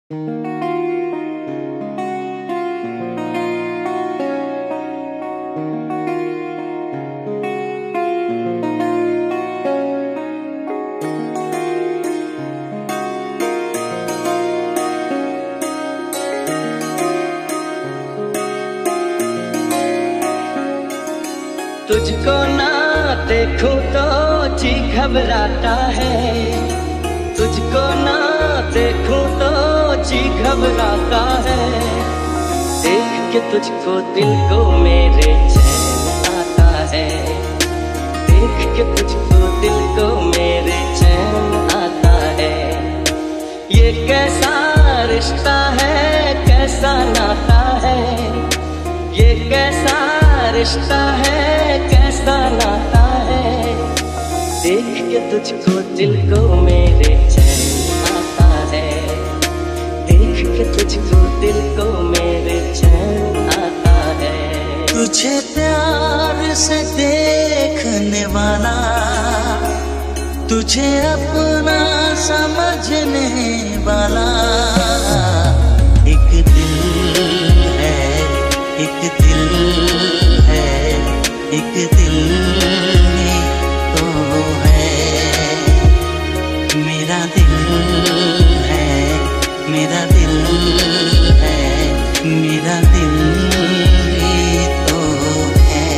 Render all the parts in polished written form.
तुझको ना देखूं तो जी घबराता है, तुझको ना देखूं तो जी घबराता है। देख के तुझको दिल को मेरे चैन आता है, देख के तुझको दिल को मेरे चैन आता है। ये कैसा रिश्ता है, कैसा नाता है, ये कैसा रिश्ता है, कैसा नाता है। देख के तुझको दिल को मेरे चैन आता है, देख के तुझको दिल को मेरे चैन आता है। तुझे प्यार से देखने वाला, तुझे अपना समझने वाला एक दिल है, एक दिल है, एक दिल में तो है। मेरा दिल है, मेरा दिल है, मेरा दिल ही तो है।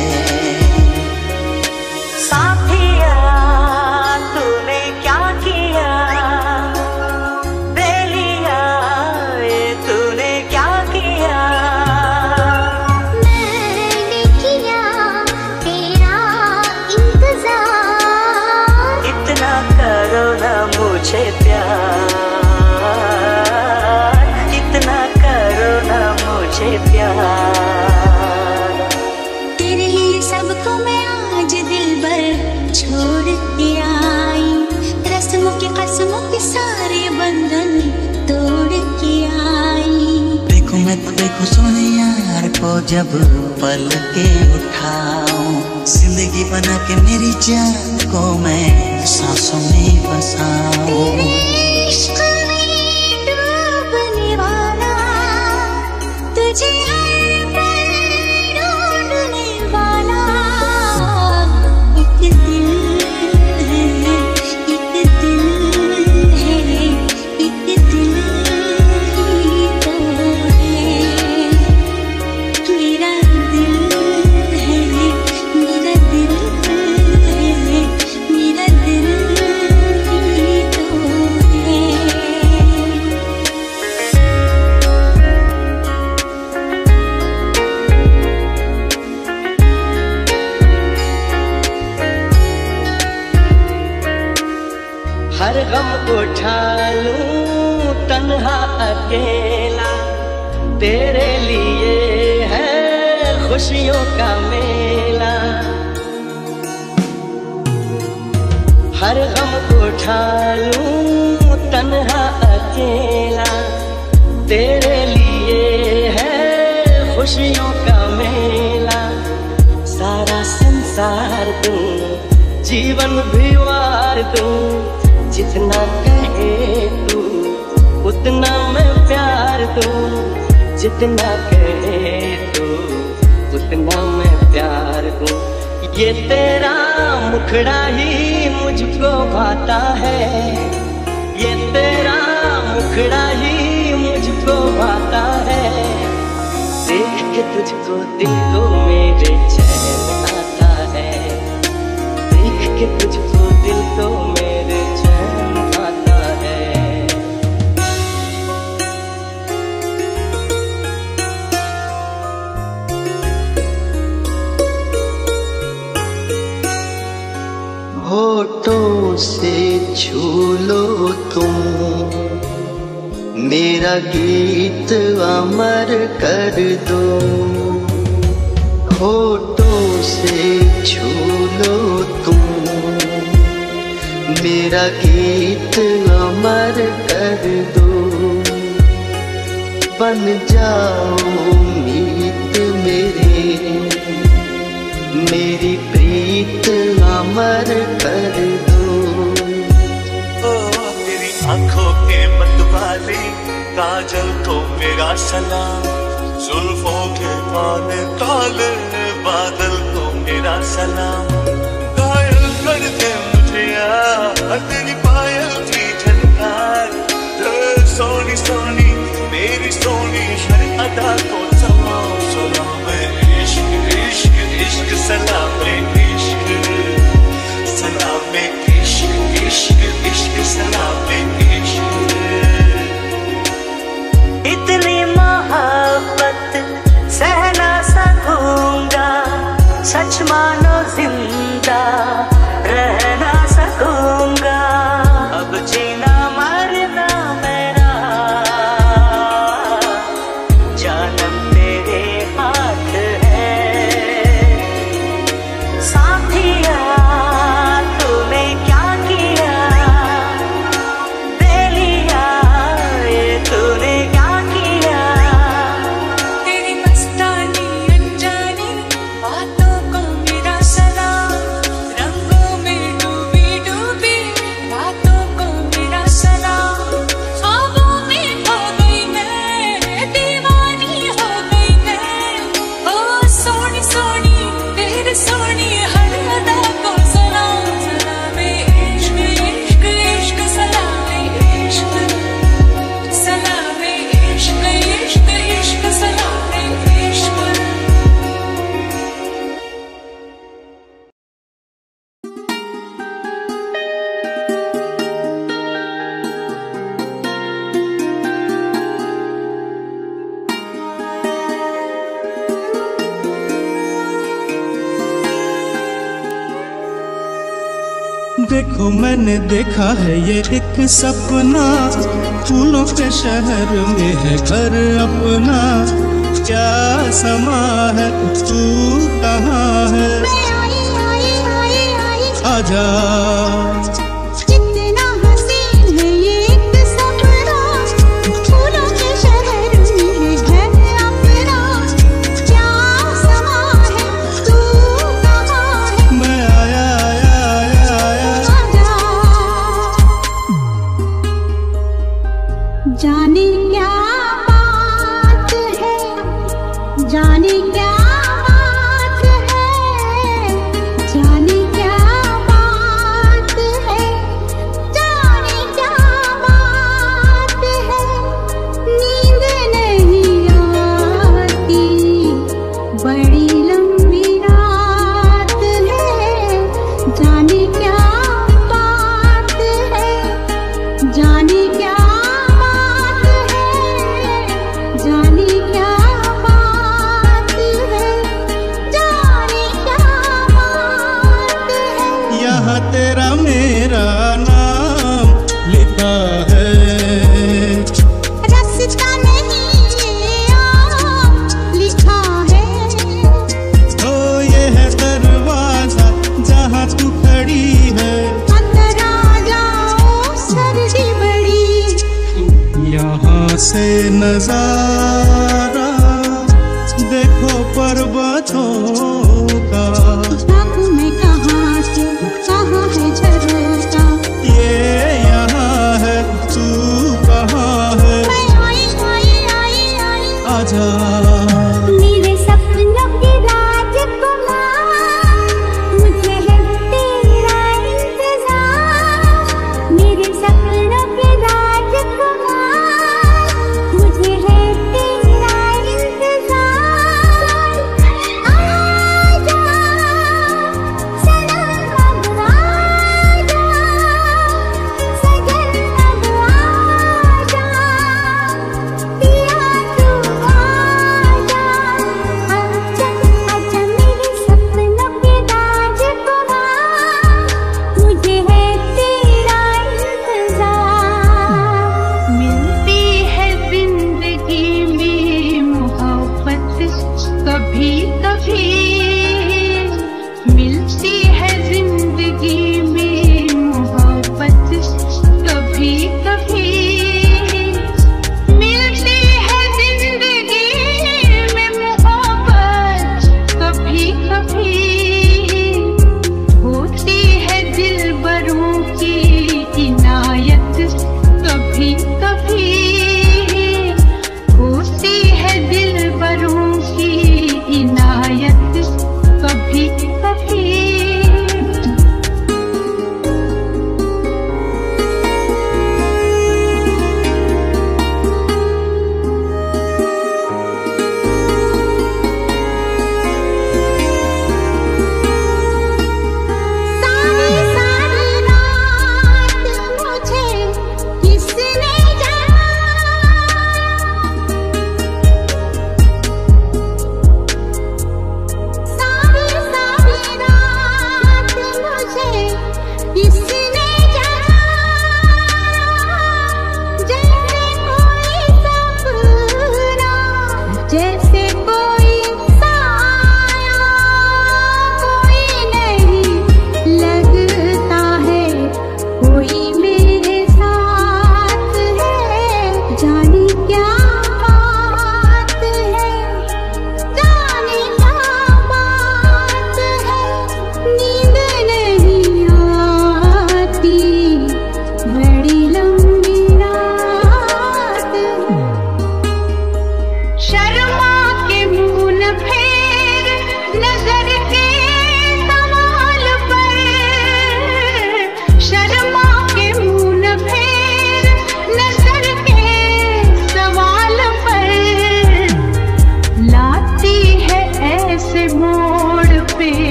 साथिया तूने क्या किया, बेलिया ये तूने क्या किया। मुझे प्यार, इतना करो ना मुझे प्यार। तेरे लिए सबको मैं आज दिल भर छोड़ के आई, रस्मों के कसमों के सारे बंधन तोड़ के आई। देखो मैं तो देखो सोने यार को जब पल के उठाऊं, जिंदगी बना के मेरी जान को मैं सांसों में बसाऊं। इश्क में डूबने वाला, तुझे हर पल ढूंढने वाला एक दिल है, एक दिल है, एक दिल ही तो है। मेरा दिल है, मेरा दिल है, मेरा दिल ही तो है। हर गम उठा लूं तन्हा अकेला, तेरे लिए है खुशियों का मेला। हर गम उठा लूं तन्हा अकेला, तेरे लिए है खुशियों का मेला। सारा संसार दूं, जीवन भी वार दूं, जितना कहे तू उतना मैं प्यार दूं, जितना कहे तू उतना मैं प्यार दूं। ये तेरा मुखड़ा ही मुझको भाता है, ये तेरा मुखड़ा ही मुझको भाता है। देख के तुझको दिल को मेरे चैन आता है, देख के तुझको दिल को मेरे चैन आता है। होठों से छू लो तुम, मेरा गीत अमर कर दो। होठों से छू लो तुम, मेरा गीत अमर कर दो। बन जाओ मीत मेरी प्रीत अमर कर दो। ओ तेरी आंखों के मतवाले, काल काजल को मेरा सलाम, जुल्फों के काले काले बादल को मेरा सलाम। घायल कर दे मुझे यार तेरी पायल की झनकार, सोनी सोनी मेरी सोनी हर अदा को सलाम। सलाम इश्क इश्क इश्क सलाम इश्क, सलाम इश्क इश्क इश्क सलाम इश्क। इतनी मोहब्बत सह ना सकूंगा, सच मानो जिंदा रह ना सकूंगा। अब जीना मरना मेरा जानम तेरे हाथ है। साथिया तूने क्या किया, दे लिया ये तूने क्या किया। तेरी मस्तानी अनजानी बातों को मेरा सलाम, रंगों में डूबी डूबी बातों को मेरा सलाम। ख्वाबों में हो गई मैं, दीवानी हो गई मैं। ओ सोनी सोनी तेरी सोनी हर अदा को सलाम। सलाम इश्क इश्क इश्क सलाम इश्क, सलाम इश्क इश्क इश्क सलाम इश्क। देखो मैंने देखा है ये एक सपना, फूलों के शहर में है घर अपना। क्या समा है तू कहाँ है, आजा। कितना हसीन है ये एक सपना, फूलों के शहर में है घर अपना। क्या समा है तू कहाँ है, मैं आया आया आया आया। आजा। जाने क्या बात है, जाने क्या बात है, जाने क्या बात है, जाने क्या बात है। नींद नहीं आती, बड़ी लंबी रात है। जाने क्या बात है, जाने क्या बात है, जाने क्या बात है, जाने क्या बात है। यहाँ तेरा मेरा नाम लिखा है, रास्ता नहीं ये आप लिखा है। तो ये है दरवाजा जहाँ तू खड़ी है। अंदर आ जाओ सर्दी बड़ी, यहाँ से नजारा देखो पर्वतों का। आँखों में कहाँ से कहाँ है झरोका। ये यहाँ है तू कहाँ है, मैं आई आई आई आई, आजा। मेरे सपनों की राजकुमार, मुझे है तेरा इंतजार। मेरे सपनों के राजकुमार, मुझे है तेरा इंतजार। आजा सनम अब आजा, सजन अब आजा, पिया तू आजा।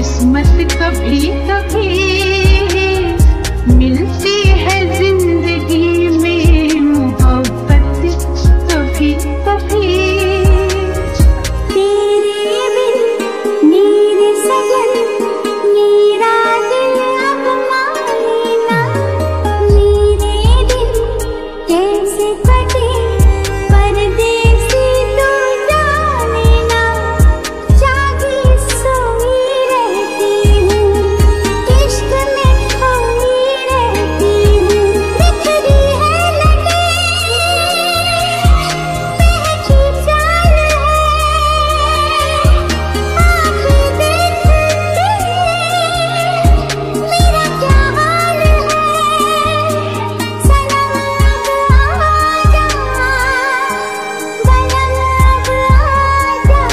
किस्मत कभी कभी मिलती है जिंदगी में, मोहब्बत कभी कभी। तेरे बिन मेरे सजन मेरा दिल अब माने ना, मेरे दिन कैसे कटे परदेसी तू जाने ना। जागी सोई रहती हूँ, इश्क में खोई रहती हूँ। बिखरी है लटें, बहकी चाल है, आँखें देखती मेरा क्या हाल है। सनम अब आजा, बलम अब आजा,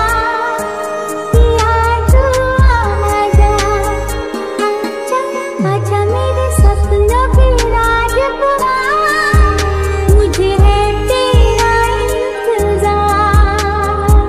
पिया तू आजा। आजा मेरे सपनों की राजकुमार, मुझे है तेरा इंतजार।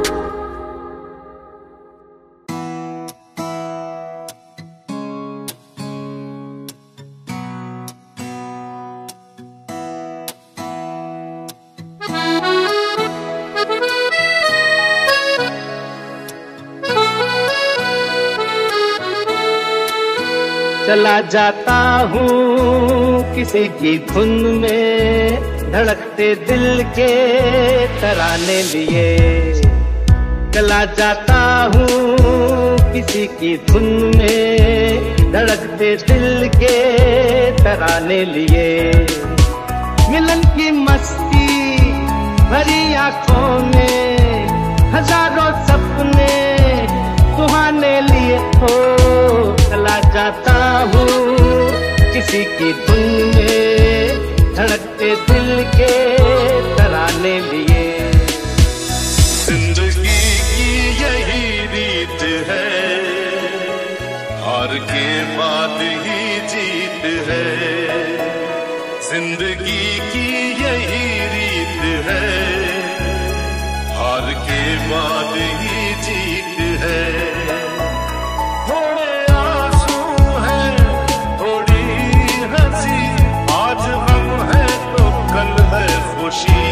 चला जाता हूँ किसी की धुन में, धड़कते दिल के तराने लिए। चला जाता हूँ किसी की धुन में, धड़कते दिल के तराने लिए। मिलन की मस्ती भरी आंखों में हजारों सपने सुहाने लिए हो। चला जाता हूँ किसी की धुन में, धड़कते दिल के तराने लिए। जिंदगी की यही रीत है, हार के बाद ही जीत है। जिंदगी की यही रीत है, हार के बाद ही जीत है। थोड़े आंसू हैं, थोड़ी हंसी, आज गम है तो कल है खुशी।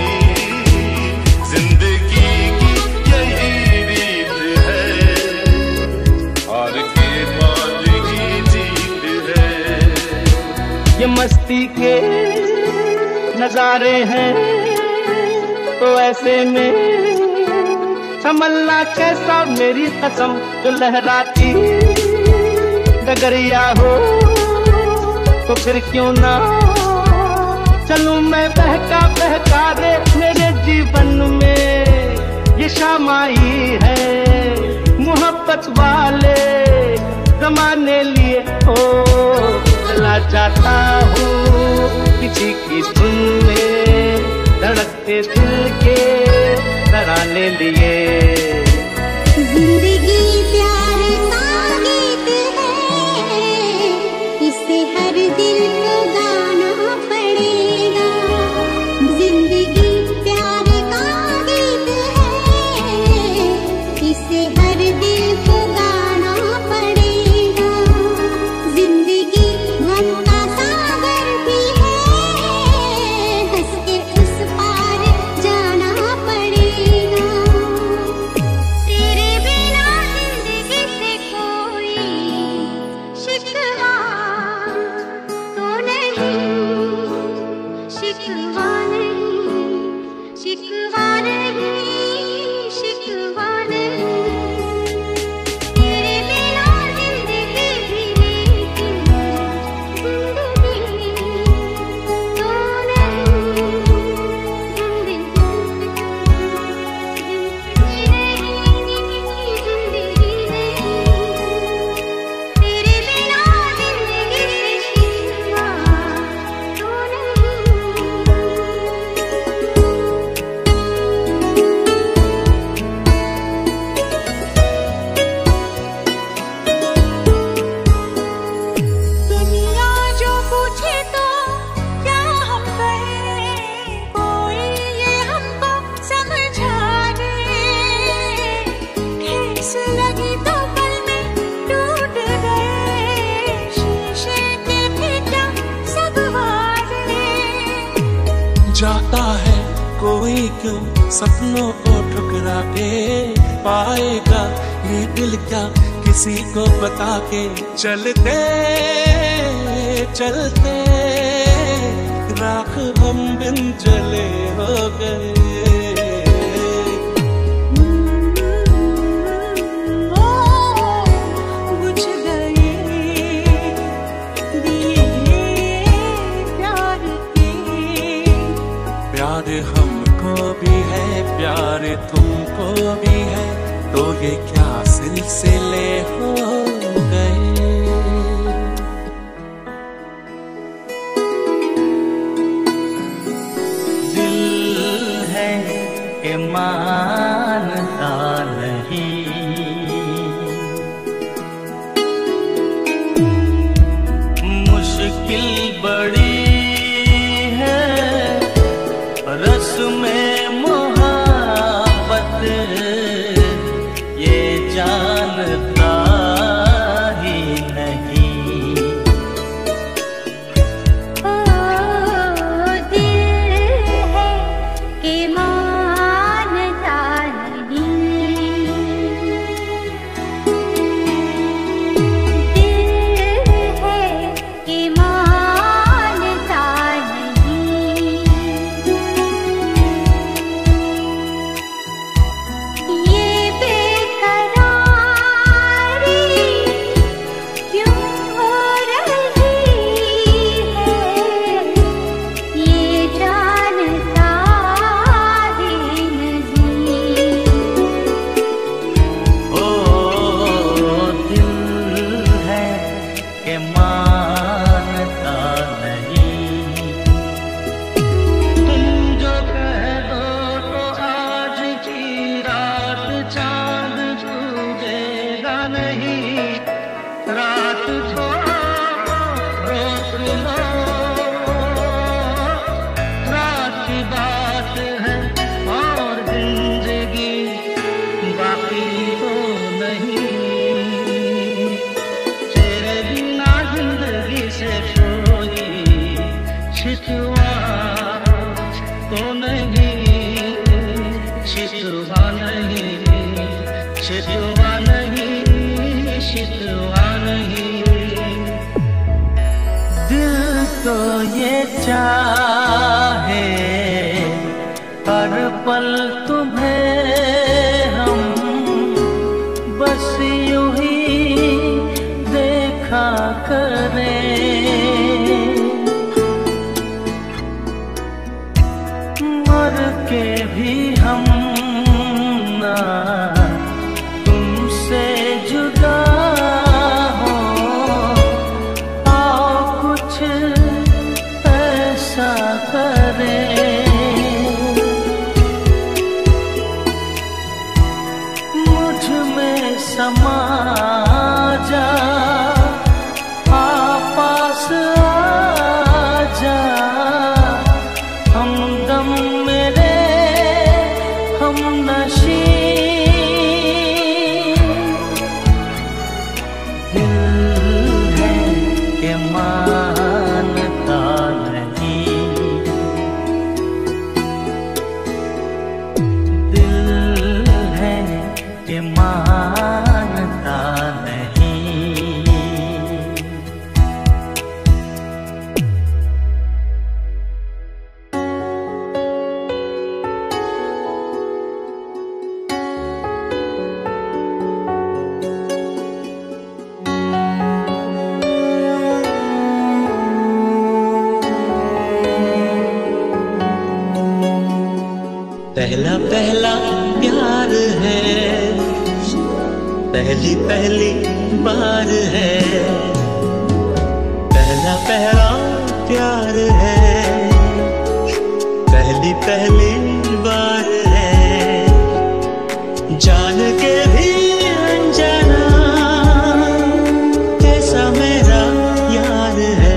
जिंदगी की यही रीत है, हार के बाद ही जीत है। ये मस्ती के नजारे हैं तो ऐसे में संभलना कैसा मेरी कसम। जो लहराती डगरिया हो तो फिर क्यों ना चलूं मैं बहका बहका रे। मेरे जीवन में ये शाम आई है, मोहब्बत वाले जमाने लिए हो। चला जाता हूँ किसी की धुन में, धड़कते दिल के तराने लिए। जिंदगी प्यार का गीत है, इसे हर दिल को गाना पड़ेगा। जिंदगी प्यार का गीत है, इसे हर दिल को गाना पड़ेगा। जिंदगी गम का सागर भी है, हंस के उस पार जाना पड़ेगा। जाता है कोई क्यों सपनों को ठुकरा के पाएगा ये दिल क्या किसी को बता के चलते चलते राख हम बिन जले हो गए प्यार हमको भी है प्यार तुमको भी है तो ये क्या सिलसिले हो गए। दिल है कि मानता नहीं मुश्किल बड़ी में मोहब्बत ये जानता ही नहीं। ओ दिल है कि मानता नहीं दिल है कि मानता नहीं तो ये चाहे हर पल तुम्हें हम बस यूं ही देखा करें मर के भी हम ना तुमसे जुदा हो आओ कुछ ऐसा करें मुझ में समा जा पास आ जा हमदम मेरे हम नशी दिल है कि मानता नहीं दिल है कि मानता नहीं। पहला पहला प्यार है पहली पहली बार है पहला पहला प्यार है पहली पहली बार है जान के भी अनजाना कैसा मेरा यार है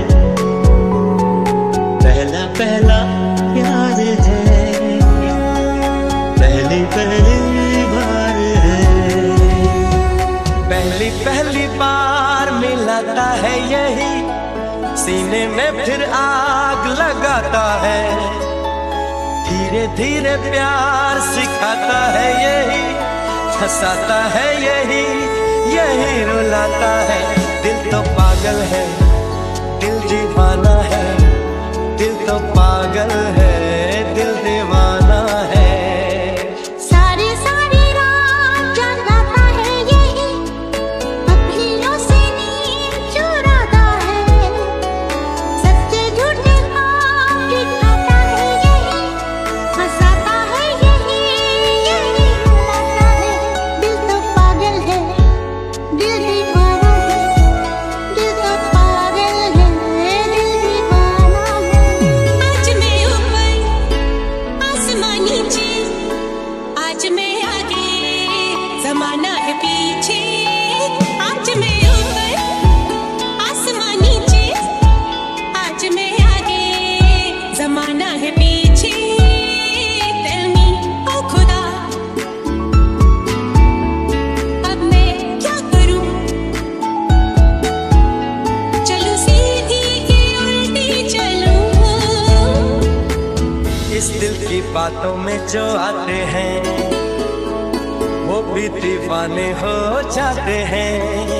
पहला पहला प्यार है पहली पहली बार है पहली पहली बार मिलाता है यही सीने में फिर आग लगाता है धीरे धीरे प्यार सिखाता है यही, हंसाता है यही, यही रुलाता है। दिल तो पागल है, दिल दीवाना है, दिल तो पागल है, दिल दीवाना है। सारी सारी रात जगाता है यही, अखियों से नींद चुराता है, सच्चे झूठे ख्वाब दिखाता है यही, हंसाता है यही, यही रुलाता है। दिल तो पागल है, दिल दीवाना है, दिल तो पागल है, दिल दीवाना है। आज मैं ऊपर आसमां नीचे, आज मैं आगे ज़माना है पीछे। आज मैं ऊपर आसमां नीचे, आज मैं आगे ज़माना है पीछे। Tell me, ओ खुदा, अब मैं क्या करूं? चलूं सीधी कि उल्टी चलूं? इस दिल की बातों में जो आते हैं वो भी दीवाने हो जाते हैं।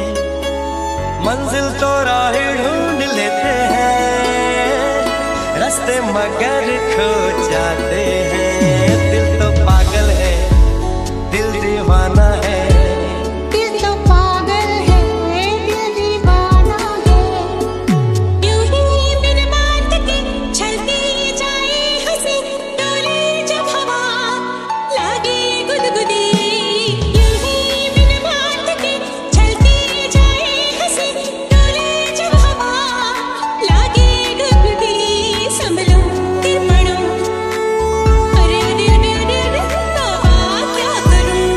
मंजिल तो राह ढूंढ लेते हैं, रास्ते मगर खो जाते हैं। दिल तो पागल है, दिल दीवाना है। दिल तो पागल है, दिल दीवाना है। यूं ही बिन बात के चलती जाए हंसी, डोले जब हवा लागे गुदगुदी। यूं ही बिन बात के चलती जाए हंसी, डोले जब हवा लागे गुदगुदी। संभलो फिर पढ़ो, अरे अरे अरे अरे अरे, क्या करूं?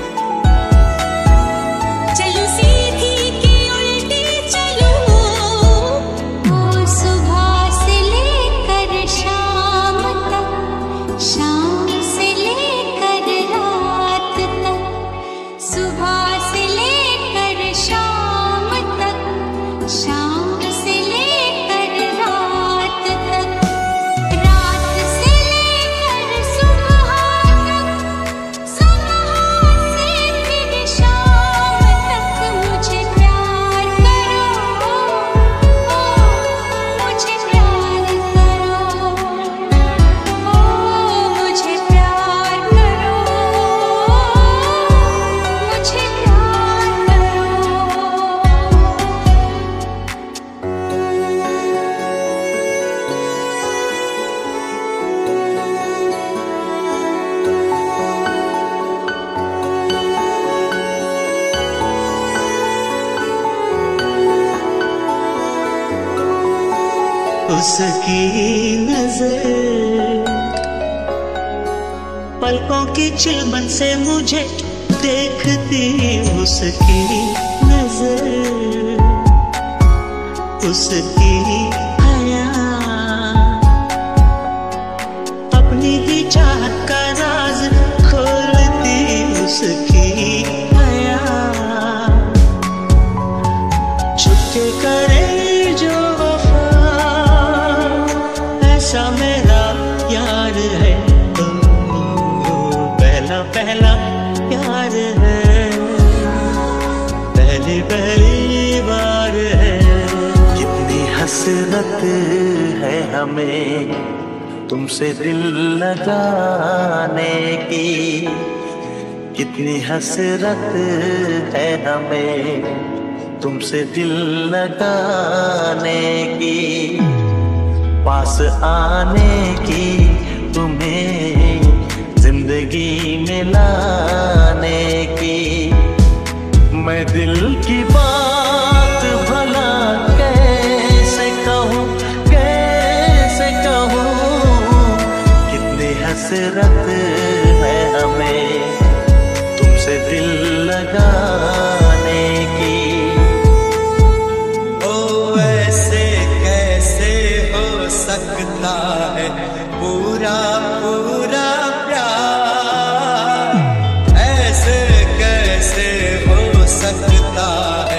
चलूं सीधी कि उल्टी चलूं? वो सुबह से लेकर शाम तक, शाम से लेकर रात तक, सुबह से लेकर शाम तक, शाम से लेकर रात तक, रात से लेकर सुबह तक, सुबह से फिर शाम तक। मुझे प्यार करो, मुझे प्यार करो, मुझे प्यार करो, मुझे प्यार उसकी नजर पलकों की चिलमन से मुझे देखती। उसकी नजर, उसकी हया, अपनी ही चाहत का राज खोलती। उसकी हया, छुपके करे जो वफा, ऐसा मेरा यार है। पहला पहला प्यार है, पहली पहली बार है। कितनी हसरत है हमें तुमसे दिल लगाने की, कितनी हसरत है हमें तुमसे दिल लगाने की, पास आने की, तुम्हें जिंदगी में लाने की। मैं दिल की बात भला कैसे कहूँ, कैसे कहूँ, कितनी हसरत है हमें तुमसे दिल लगाने की। ओ ऐसे कैसे हो सकता है पूरा पूरा प्यार, ऐसे कैसे हो सकता है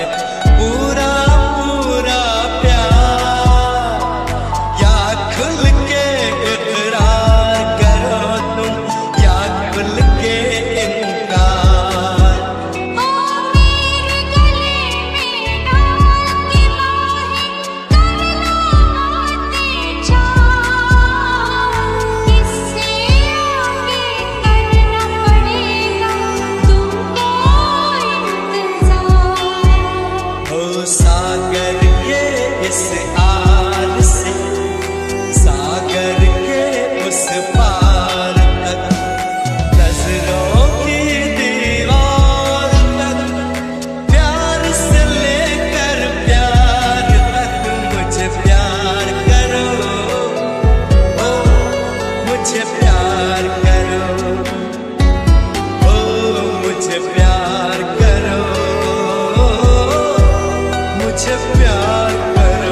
मुझे प्यार करो।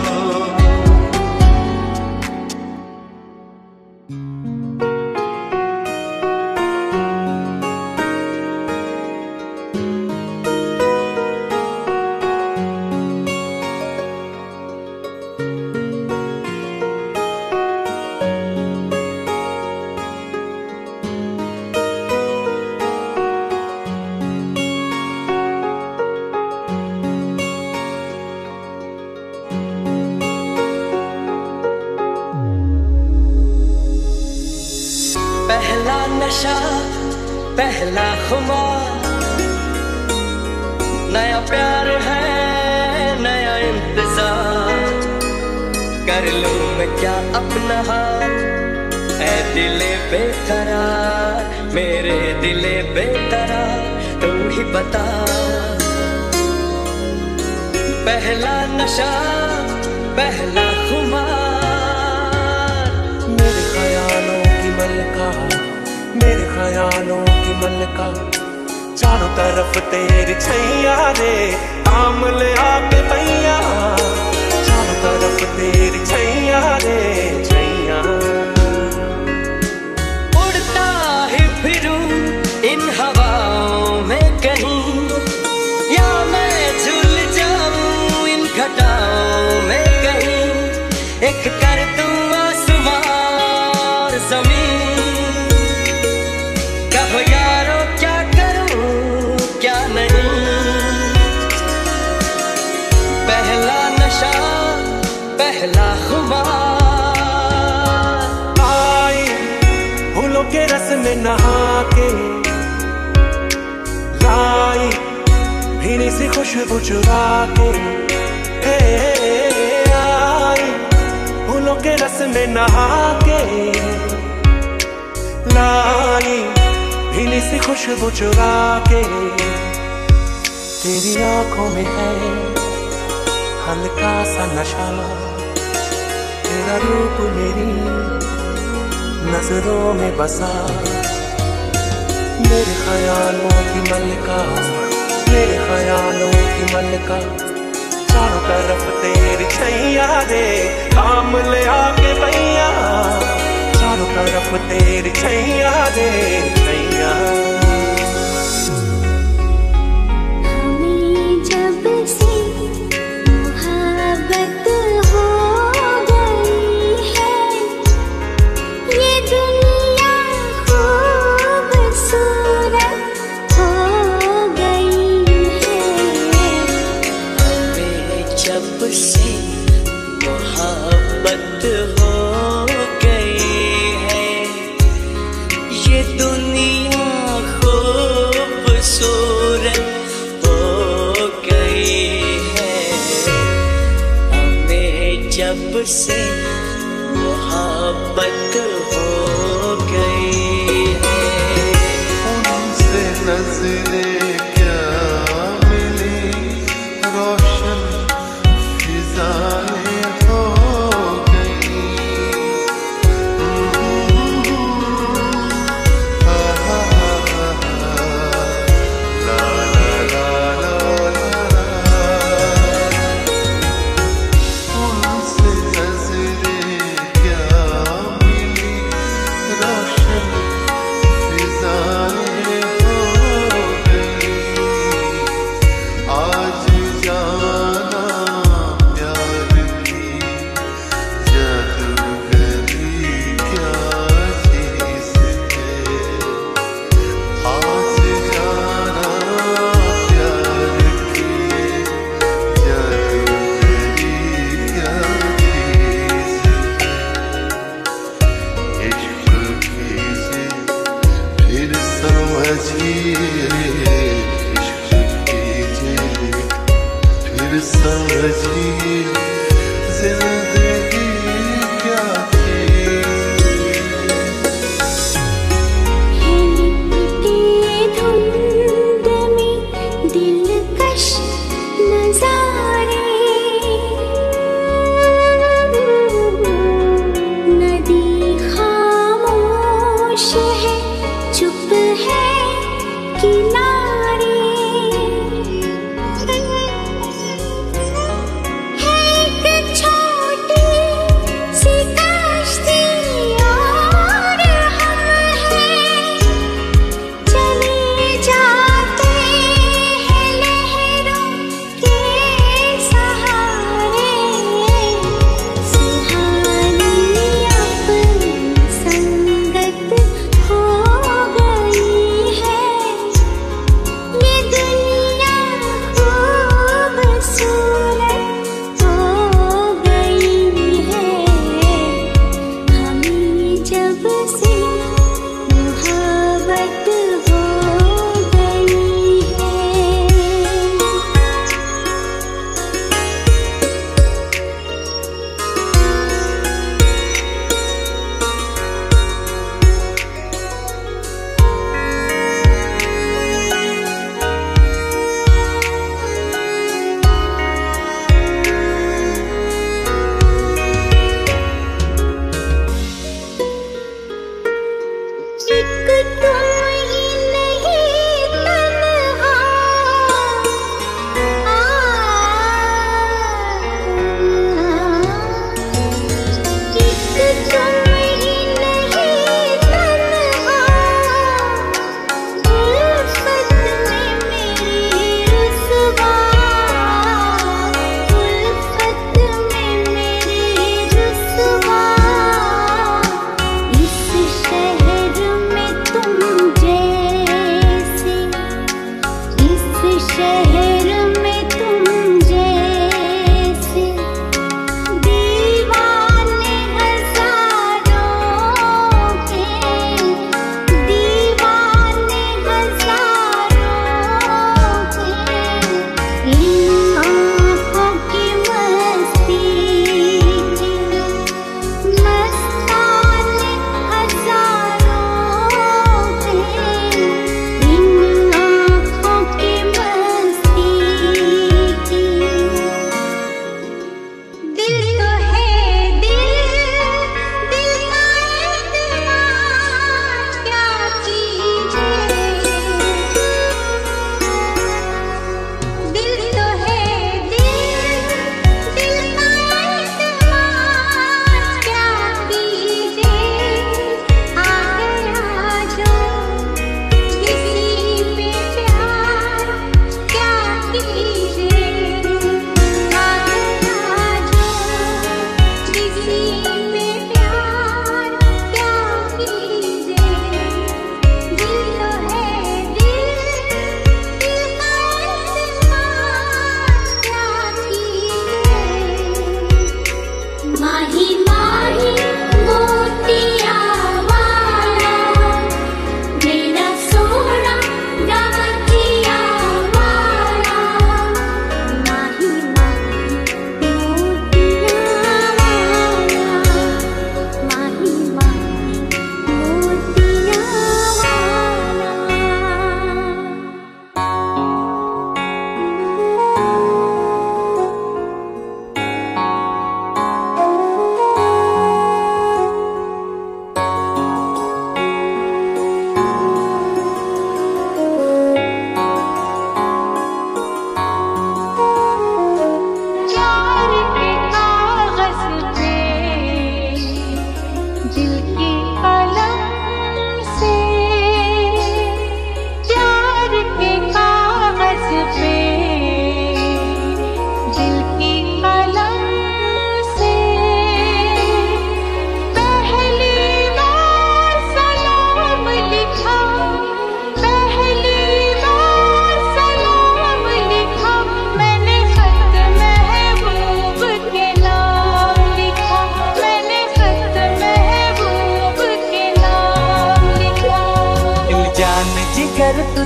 पहला नशा पहला खुमार, नया प्यार है नया इंतजार, कर लूं मैं क्या अपना हाथ, ऐ दिले बेकरार, मेरे दिले बेकरार, तू ही बता। पहला नशा पहला खुमार, मेरे ख्यालों की मलका, मेरे ख्यालों की मलका, चारों तरफ तेरी छैया रे, आम ले आके भैया, चारों तरफ तेरी छैया रे छैया। उड़ता ही फिरूं इन हवाओं में कहीं, या मैं झूल जाऊं इन घटाओं में कहीं, एक कर दूं आसमां और ज़मीन, कहो यारो क्या करूं क्या नहीं। पहला नशा पहला खुमार, आई फूलों के रस में नहा के, लाई भीनी सी खुशबू चुरा के, आई फूलों के रस में नहा के, लाई भीनी सी खुशबू चुरा के। तेरी आंखों में है हल्का सा नशा, तेरा रूप मेरी नजरों में बसा, मेरे ख्यालों की मलका, मेरे ख्यालों की मलका, चारों तरफ तेरी छैया रे, काम ले आके भैया, चारों तरफ तेरी छैया रे छैया। हमें जब से मोहब्बत हो गई है, ये दुनिया खूबसूरत हो गई है। हमें जब से मोहब्बत हो गई है, ये दुनिया खूबसूरत हो गई है। हमें जब से मोहब्बत हो गई है। उनसे नजरें क्या मिली, रोशन फिजाएं हो गई। ला ला ला ला ला, उनसे नजरें क्या मिली, रोशन फिजाएं हो गई। आज जाना प्यार की जादूगरी क्या चीज़ है, आज जाना प्यार की जादूगरी क्या चीज़ है। इश्क कीजिए फिर समझिए, इश्क कीजिए फिर समझिए, जिंदगी क्या चीज़ है लिपटी धुंध में दिलकश नजारे, नदी खामोश है, चुप है किनारे।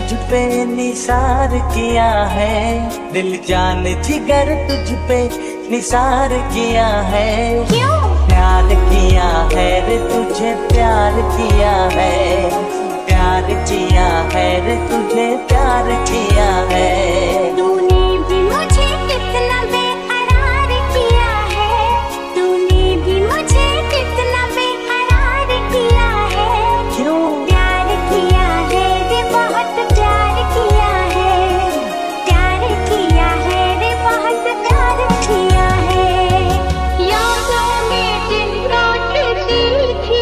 तुझ पे निसार किया है, दिल जान जिगर तुझ पे निसार किया है। क्यों? प्यार किया है रे तुझे, प्यार किया है, प्यार किया है रे तुझे, प्यार किया है। तूने भी मुझे कितना बेकरार किया है, तूने भी मुझे कितना बेकरार किया है। क्यों? प्यार किया है रे बहुत प्यार किया है, प्यार किया है रे बहुत प्यार किया है। यादों में दिन काटती थी,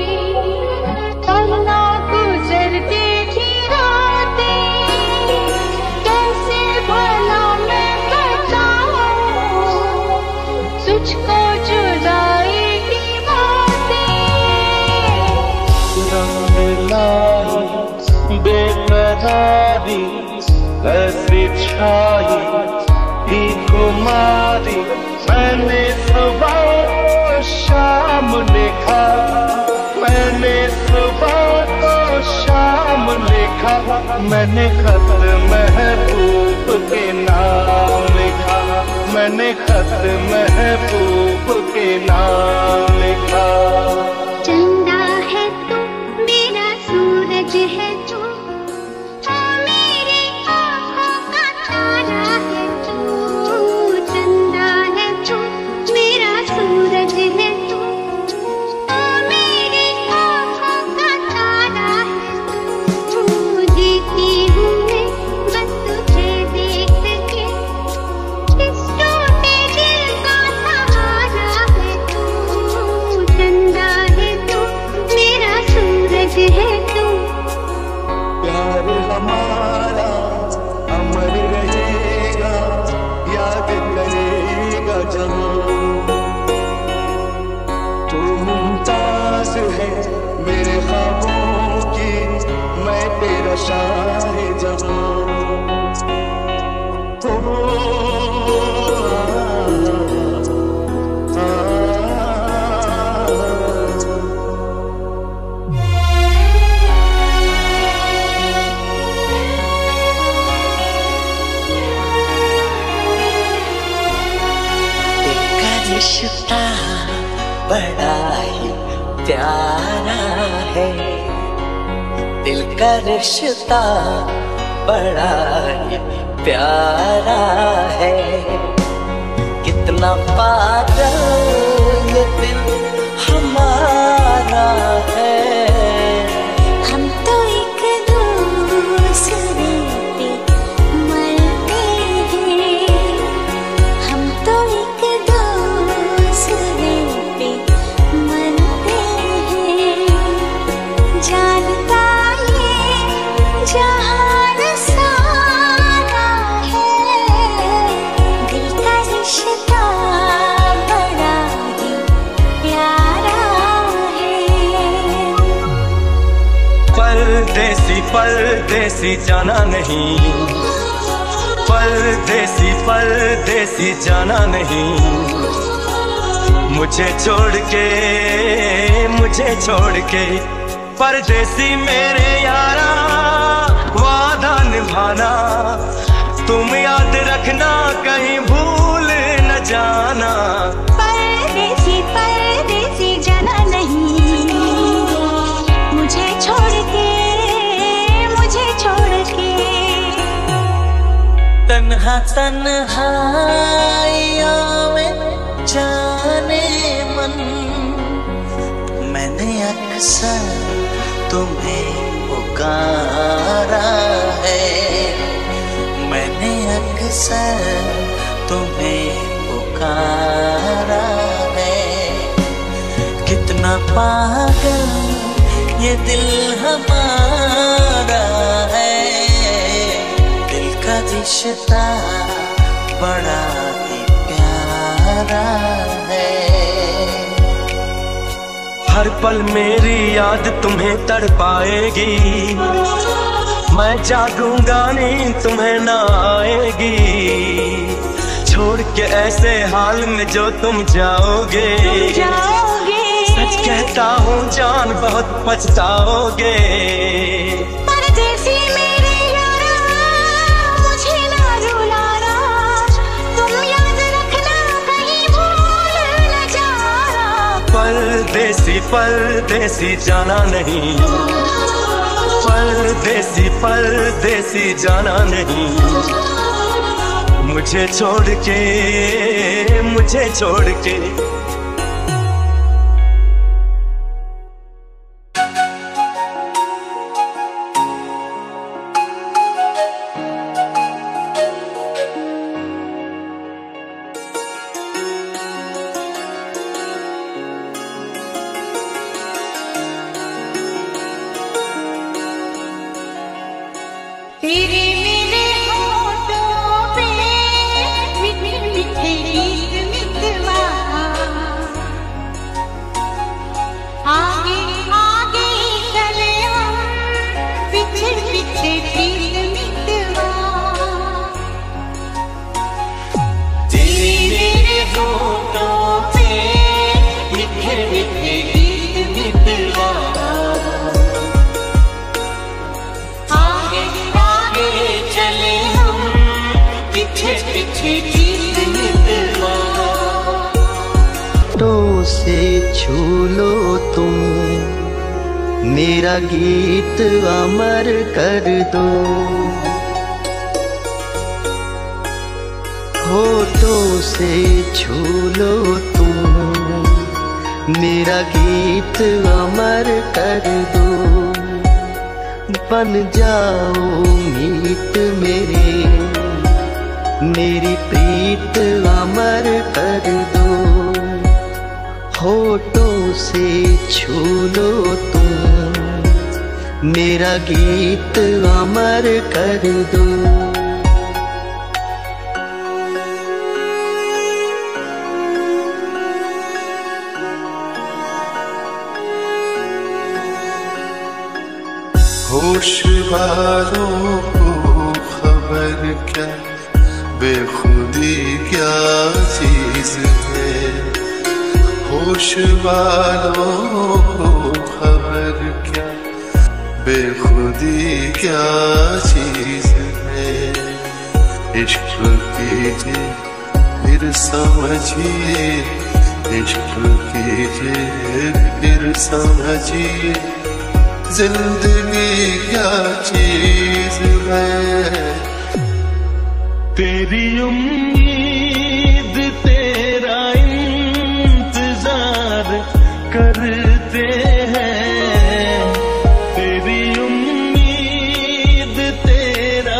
पलना गुजरती थी रातें, कैसे भला मैं बताऊं तुझको जुदाई की बातें। बेकरारी ऐसी छाई थी कुमारी, मैंने सुबह शाम लिखा, मैंने सुबह शाम लिखा, मैंने खत महबूब के नाम लिखा, मैंने खत महबूब के नाम लिखा। चंदा है तू मेरा सूरज है तू, ओ मेरी आँखों का तारा है तू। चंदा है तू मेरा सूरज है तू, ओ मेरी आँखों का तारा है तू। जीती हूँ मैं बस तुझे देख के, इस टूटे दिल का सहारा है तू। चंदा है तू मेरा सूरज है तू। प्यार हमारा अमर रहेगा, याद करेगा जहां। तू मुमताज है मेरे ख्वाबों की, मैं तेरा शाहजहां। दिल का रिश्ता बड़ा ही प्यारा है, दिल का रिश्ता बड़ा ही प्यारा है। कितना पागल ये दिल हमारा है। हम तो एक दूसरे पे मरते हैं, हम तो एक दूसरे पे मरते हैं। जानता ये जहान सारा है, दिल का रिश्ता बड़ा ही प्यारा है। परदेसी परदेसी जाना नहीं, परदेसी परदेसी जाना नहीं, मुझे छोड़ के, मुझे छोड़ के। परदेसी मेरे यारा वादा निभाना, तुम याद रखना कहीं भूल न जाना। परदेसी परदेसी जाना नहीं, मुझे छोड़ के, मुझे छोड़ के। तन्हा तन्हाइयों में जाने मन, मैंने अक्सर तुम्हें पुकारा है, मैंने अक्सर तुम्हें पुकारा है। कितना पागल ये दिल हमारा है, दिल का रिश्ता बड़ा ही प्यारा है। हर पल मेरी याद तुम्हें तड़पाएगी, मैं जागूंगा नींद तुम्हें ना आएगी। छोड़ के ऐसे हाल में जो तुम जाओगे, सच कहता हूँ जान बहुत पछताओगे। परदेसी मेरे परदेसी जाना नहीं, परदेसी जाना नहीं, मुझे छोड़ के मेरा गीत अमर कर दो, होठों से छू लो तुम, मेरा गीत अमर कर दो, बन जाओ मीत मेरी प्रीत अमर कर दो, होठों से छू लो तुम, मेरा गीत अमर कर दो। होश वालों को खबर क्या, बेखुदी क्या चीज है, होश वालों को खबर क्या, बेखुदी क्या चीज है, इश्क कीजिए फिर समझिए, इश्क कीजिए फिर समझिए, जिंदगी क्या चीज है। तेरी उम्मीद तेरा इंतजार करते हैं, तेरी उम्मीद तेरा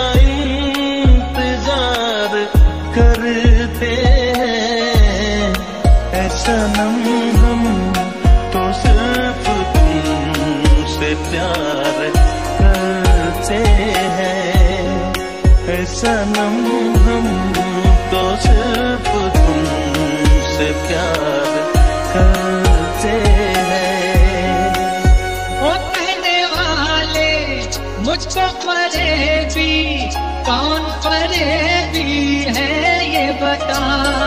इंतजार करते हैं, ऐसा नम हम तो सिर्फ तुमसे प्यार करते हैं, ऐसा नम हम तो सिर्फ तुमसे प्यार करते हैं। ओ कहने वाले मुझको फरेबी, कौन फरेबी है ये बता,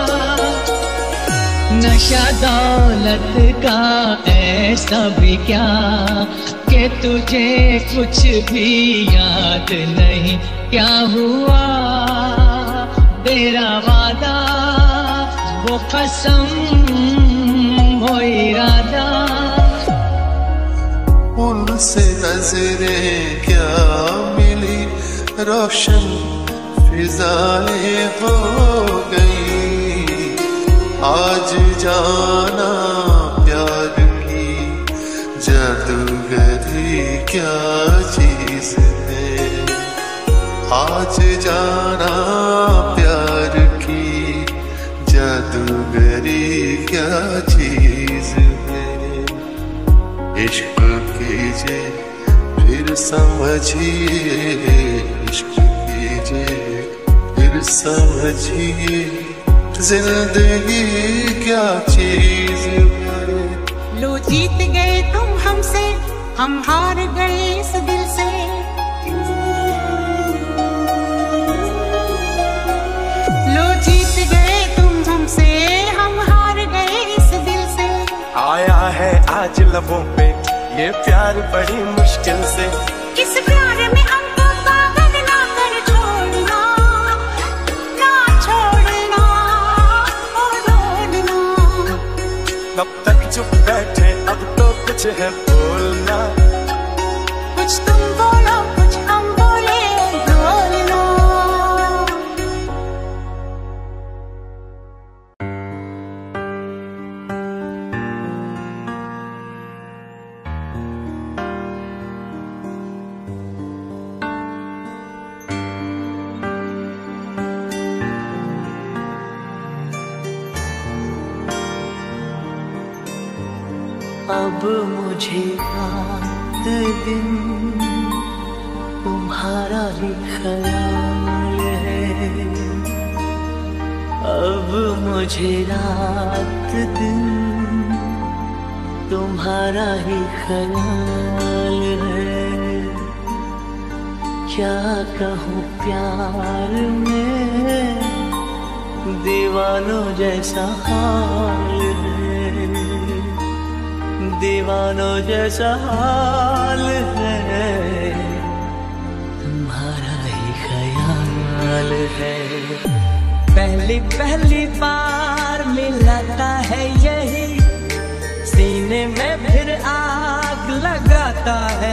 नशा दौलत का ऐसा भी क्या कि तुझे कुछ भी याद नहीं क्या हुआ, तेरा वादा वो कसम वो इरादा, उनसे नजरें क्या मिली, रोशन फिजाएं हो गई, आज जाना प्यार की जादूगरी क्या चीज है, आज जाना प्यार की जादूगरी क्या चीज है, इश्क कीजिए फिर समझिए, इश्क कीजिए फिर समझिए, जिंदगी क्या चीज है। लो जीत गए तुम हमसे, हम हार गए इस दिल से, लो जीत गए तुम हमसे, हम हार गए इस दिल से, आया है आज लबों पे ये प्यार बड़ी मुश्किल से, किस प्यार में हमको पागल ना कर छोड़ना, ना छोड़ना और छोड़ना, कब तक चुप बैठे कुछ है बोलना, कुछ तुम बोलो कुछ हम बोले, बोलना। अब मुझे रात दिन तुम्हारा ही ख्याल है, अब मुझे रात दिन तुम्हारा ही ख्याल है। क्या कहूँ प्यार में दीवानों जैसा हाल है, दीवानों जैसा हाल है, तुम्हारा ही ख्याल है। पहली पहली बार मिलाता है यही, सीने में फिर आग लगाता है।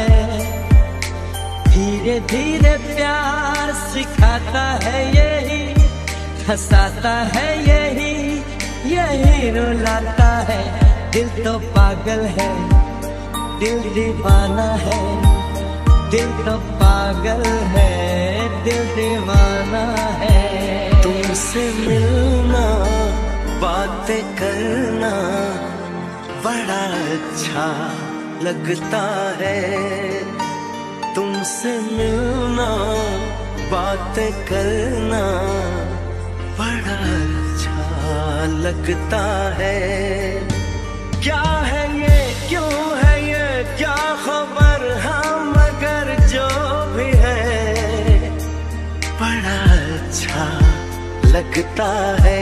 धीरे धीरे प्यार सिखाता है यही, हंसाता है यही, यही रुलाता है। दिल तो पागल है, दिल दीवाना है, दिल तो पागल है, दिल दीवाना है। तुमसे मिलना बातें करना बड़ा अच्छा लगता है, तुमसे मिलना बातें करना बड़ा अच्छा लगता है। क्या है ये, क्यों है ये, क्या खबर, हम मगर जो भी है बड़ा अच्छा लगता है।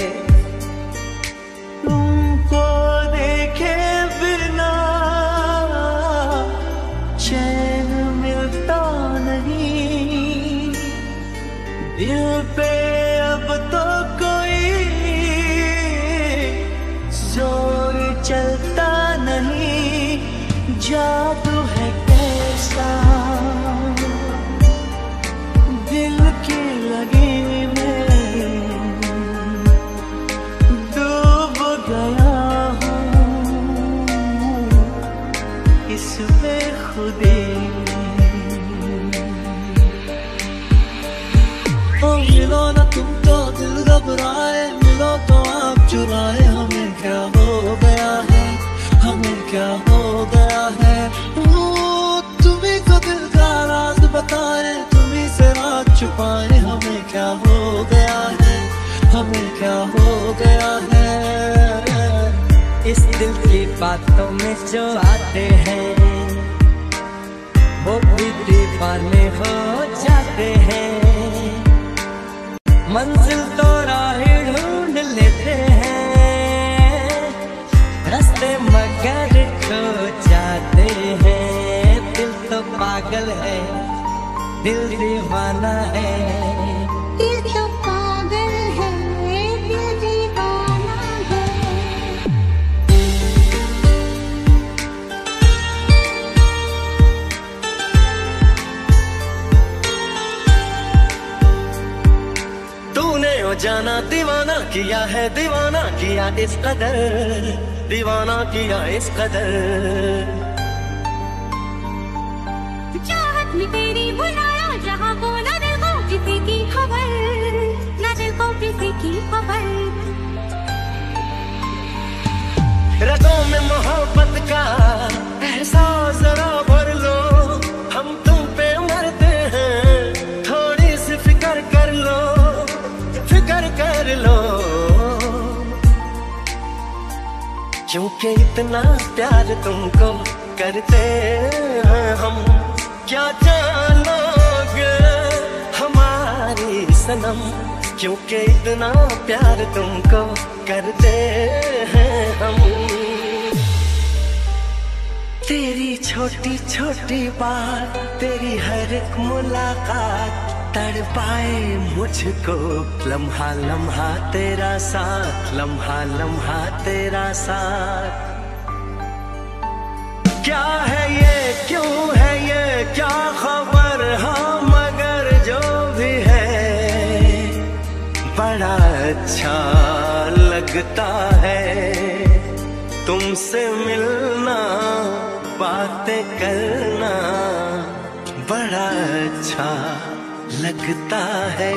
तुमको देखे बिना चैन मिलता नहीं, दिल पे अब तो कोई जोर चलता नहीं। जादू है कैसा दिल की लगी में, डूब गया हूँ इसमें खुदी। ओ मिलो ना तुम तो दिल घबराए, मिलो तो आप चुराए। हमें क्या हो गया है, हमें क्या हो गया है। तुम्ही को दिल का राज बताए, तुम्ही से राज छुपाए। हमें क्या हो गया है, हमें क्या हो गया है। इस दिल की बातों में जो आते हैं वो भी दीवाने हो जाते हैं। मंजिल तो राह ढूंढ लेते हैं, रास्ते मगर खो जाते हैं। दिल तो पागल है, दिल दीवाना है, दिल तो पागल है, दिल दीवाना है। तूने ओ जाना दीवाना किया है, दीवाना किया इस कदर, दीवाना किया इस कदर। चाहत में तेरी बुलाया जहाँ को न दिल को किसी की खबर, न दिल को किसी की खबर। रगों में मोहब्बत का एहसास जरा भर लो, हम तुम पे मरते हैं, थोड़ी सी फिक्र कर लो, फिक्र कर लो। क्योंकि इतना प्यार तुमको करते हैं हम, क्या जानोगे हमारी सनम। क्योंकि इतना प्यार तुमको करते हैं हम। तेरी छोटी छोटी बात, तेरी हर एक मुलाकात तड़पाए मुझको। लम्हा लम्हा तेरा साथ, लम्हा लम्हा तेरा साथ। क्या है ये, क्यों है ये, क्या खबर, हाँ मगर जो भी है बड़ा अच्छा लगता है तुमसे मिलना, बातें करना बड़ा अच्छा लगता है।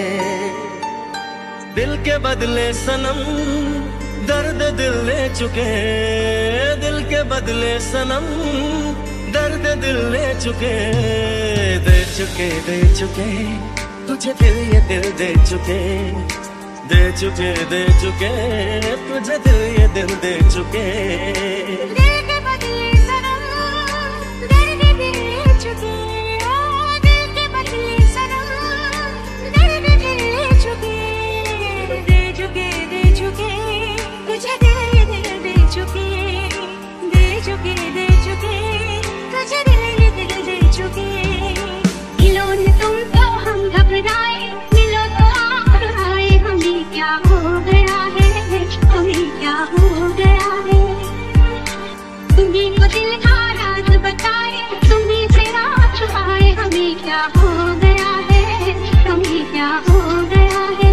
दिल के बदले सनम दर्द दिल ले चुके, दिल के बदले सनम दर्द दिल ले चुके, दे चुके दे चुके तुझे दिल, ये दिल दे चुके, दे चुके दे चुके तुझे दिल, ये दिल दे चुके। दिल के बदले सनम दर्द दिल ले चुके, दिल के बदले सनम दर्द दिल ले चुके, दे चुके तुझे दिल, ये दिल दे चुके, दे चुके तुझे दिल, ये दिल दे चुके। मिलो न तुम तो हम घबराए, मिलो तो आप आए, हमें क्या हो गया है, हमें क्या हो गया है। तुम्हीं को दिल का राज बताए, तुम्हीं से रात आए, हमें क्या हो गया है, हमें क्या हो गया है।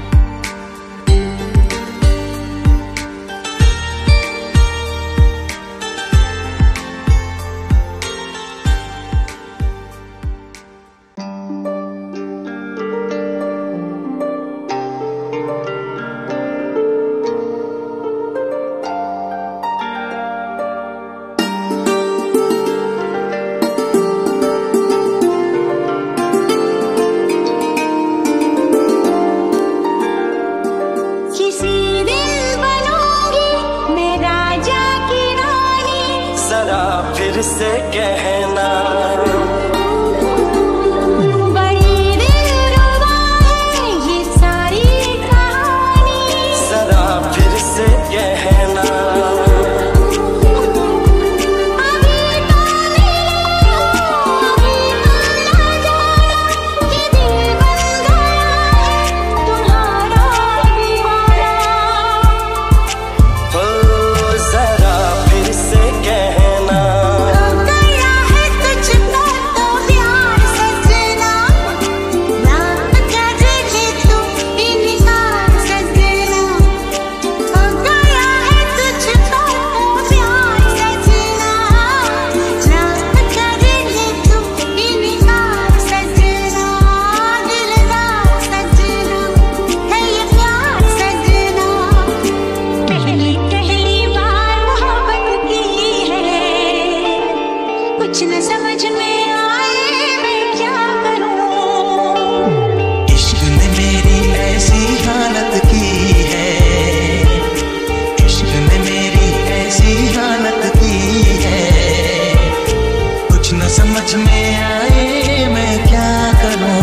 फिर से कहना बड़ी दिलरुबा है ये सारी कहानी, जरा फिर से कहना समझ में आए मैं क्या करूं।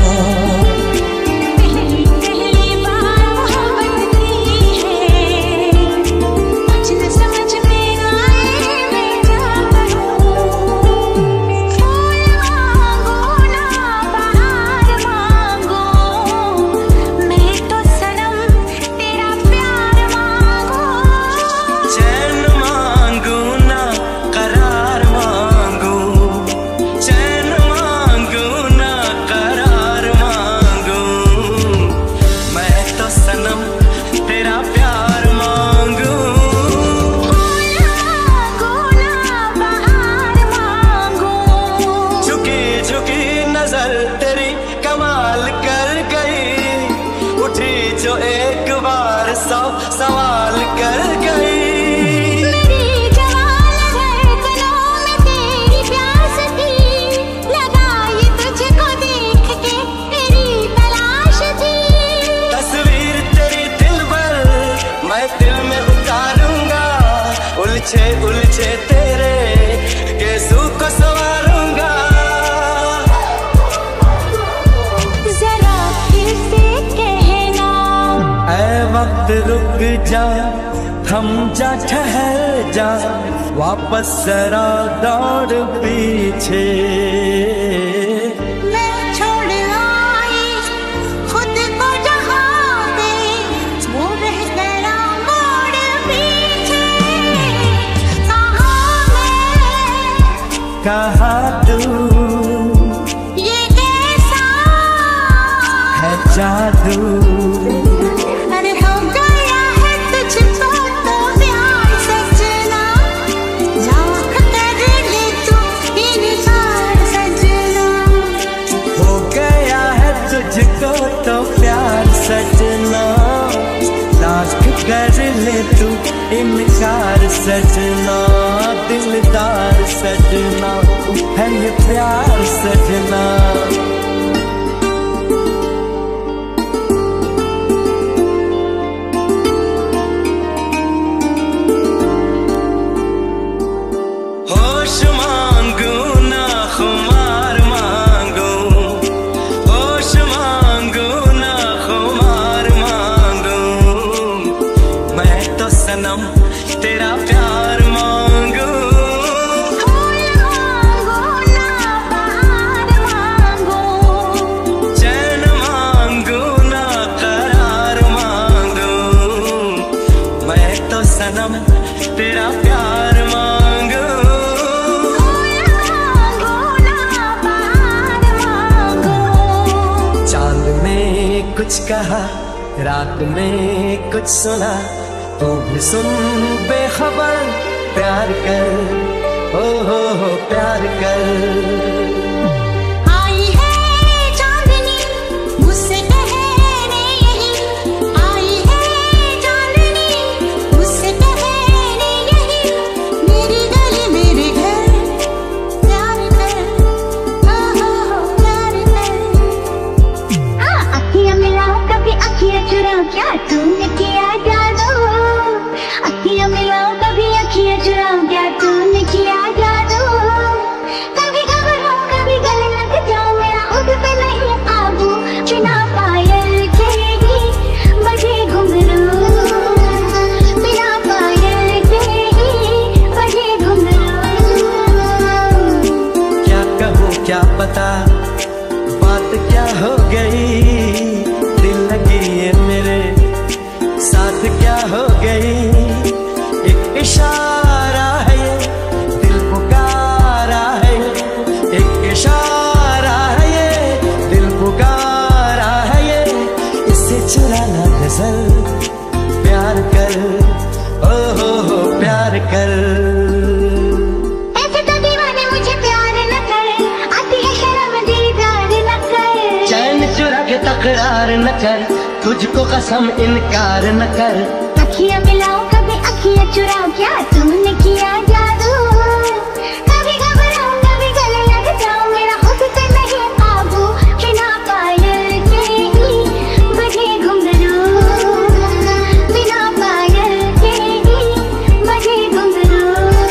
पहली बार मोहब्बत की है, कुछ न समझ में आए मैं क्या करूं। फूल मांगो ना बहार मांगो, मैं तो सनम तेरा प्यार मांगो। चैन मांगू ना करार मांगू, चैन मांगू ना करार मांगू, मैं तो सनम तेरा प्यार मांगू। फूल मांगो ना बहार मांगो, झुकी झुकी नजर तेरी कमाल कर गई, उठी जो एक बार 100 सवाल कर गई। मेरी जवान धड़कनों में तेरी प्यास थी, लगाई तुझको देख के तेरी तलाश थी। तस्वीर तेरी दिल भर मैं दिल में उतारूंगा, उलझे उलझे तेरे केसू को संवारूंगा। जरा फिर से कहना ऐ वक्त रुक जा, थम जा, ठहर जा, वापस जरा दौड़ पीछे। मैं छोड़ आई खुद को जहाँ पे, वो रह गया मोड़ पीछे। कहाँ मैं कहा तू ये कैसा है जादू। अरे हो गया है तुझको तो प्यार सजना, लाख कर ले तू इनकार सजना। हो गया है तुझको तो प्यार सजना, लाख कर ले तू इनकार सजना। दिलदार सजना है ये प्यार सजना। होश मांगू ना खुमार मांगू, होश मांगू ना खुमार मांगू। मैं तो सनम तेरा प्यार मांगू। फूल मांगो ना बहार मांगो, चैन मांगू ना करार मांगू। मैं तो सनम तेरा प्यार मांगू। फूल मांगो ना बहार मांगो। चांद में कुछ कहा, रात में कुछ सुना, तू भी सुन बेखबर। प्यार कर, हो प्यार कर। आई है चांदनी मुझसे कहने यही, आई है चांदनी मुझसे कहने यही। मेरी गली मेरे घर प्यार कर, हो प्यार कर। अखियां मिला कभी अखियां चुरा, क्या तूने किया जादू। अखियां मिला कभी अखियां चुरा, क्या तूने किया जादू। कभी घबराऊं कभी गले लग जाऊं, मेरा खुद पे नहीं काबू। बिना पायल के ही बजे घुंघरू, बिना पायल के ही बजे घुंघरू। क्या कहूँ क्या पता बात क्या हो गई, दिल लगी ये मेरे साथ क्या हो गई। एक इशारा है ये, दिल पुकारा है ये। एक इशारा है ये, दिल पुकारा है ये। इसे चुराना नजर, प्यार कर, हो प्यार कर। ऐसे तो दीवाने मुझे प्यार न कर, आती है शर्म दीदार न कर। चैन चुरा के तकरार न कर, तुझको कसम इनकार न कर। अखियां मिलाओ कभी अखियां चुराओ, क्या तूने किया जादू। कभी घबराऊं कभी गले लग जाऊं, मेरा खुद पे नहीं काबू। बिना पायल के ही बजे घुंघरू, बिना पायल के ही बजे घुंघरू।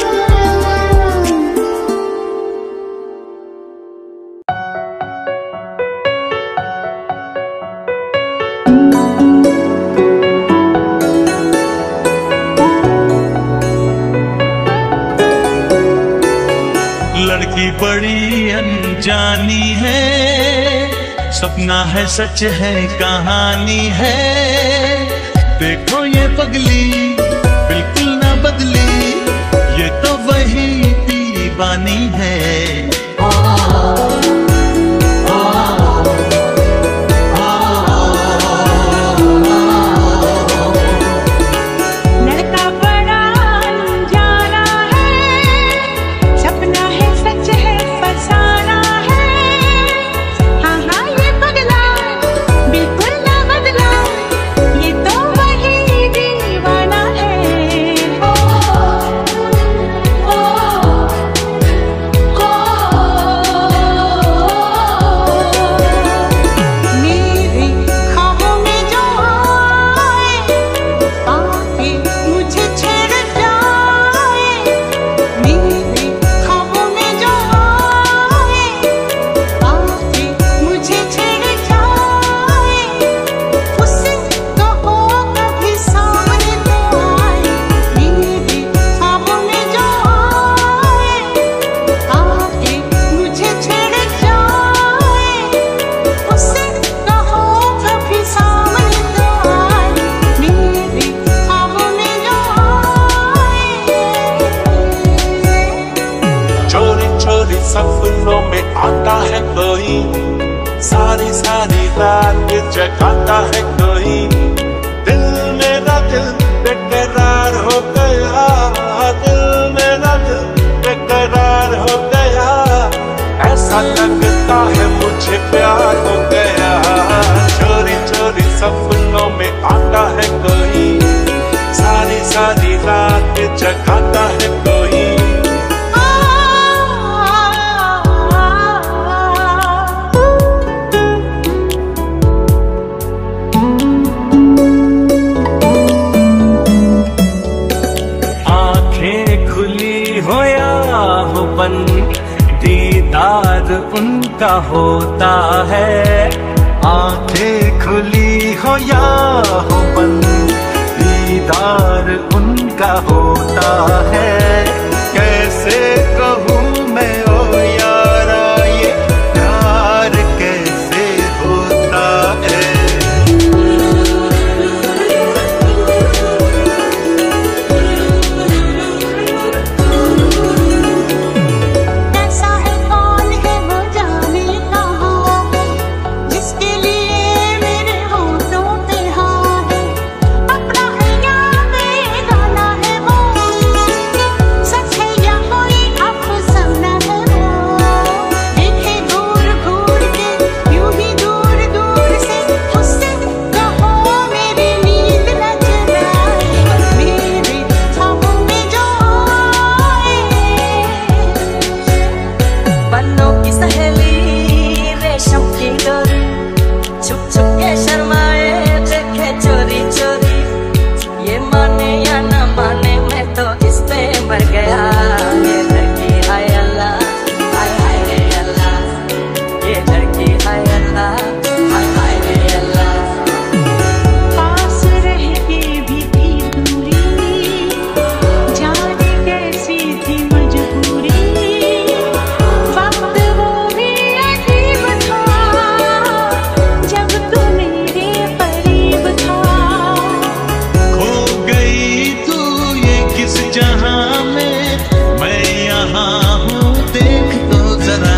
लड़की बड़ी अनजानी है, सपना है सच है कहानी है। देखो ये पगली बिल्कुल ना बदली, ये तो वही दीवानी है। लड़का बड़ा अनजाना है, सपना है सच है फसाना है। हाँ हाँ ये पगला बिल्कुल ना बदला, ये तो वही दीवाना जगाता है कोई। दिल मेरा दिल बेकरार हो गया, दिल मेरा दिल बेकरार हो गया। ऐसा लगता है मुझे प्यार हो गया। चोरी चोरी सपनों में आता है कोई, सारी सारी रात जगाता है कोई। आंखें खुली हो या हो बंद, दीदार उनका होता है। आंखें खुली हो या हो बंद, दीदार उनका होता है। कैसे कहूँ मैं ओ यारा ये प्यार कैसे होता है। ऐसा है कौन है वो जाने कहाँ है, जिसके लिए मेरे होठों पे हाँ है। अपना है या बेगाना है वो, सच है या कोई अफसाना है वो। देखे घूर घूर के यूं ही दूर दूर से, उससे कहो मेरी नींद न चुराए। मेरे ख्वाबों में जो पन्नों की सहेली रेशम की डोरी, छुप छुप के शर्माए देखे चोरी चोरी। ये माने या ना माने मैं तो इस पे मर गया। ये लड़की हाय अल्लाह, हाय हाय रे अल्लाह। ये लड़की हाय अल्लाह, हाय हाय रे अल्लाह। पास रह के भी थी दूरी, जाने कैसी थी मजबूरी। वक्त वो भी अजीब था, जब तू मेरे करीब था। खो गई तू ये किस जहां में, मैं यहाँ हूँ देख तो जरा।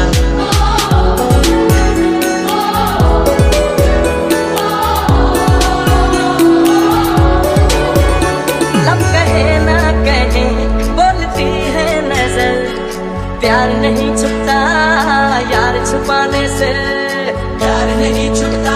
लब कहे ना कहे बोलती है नजर, प्यार नहीं छुपता यार छुपाने से। प्यार नहीं छुपता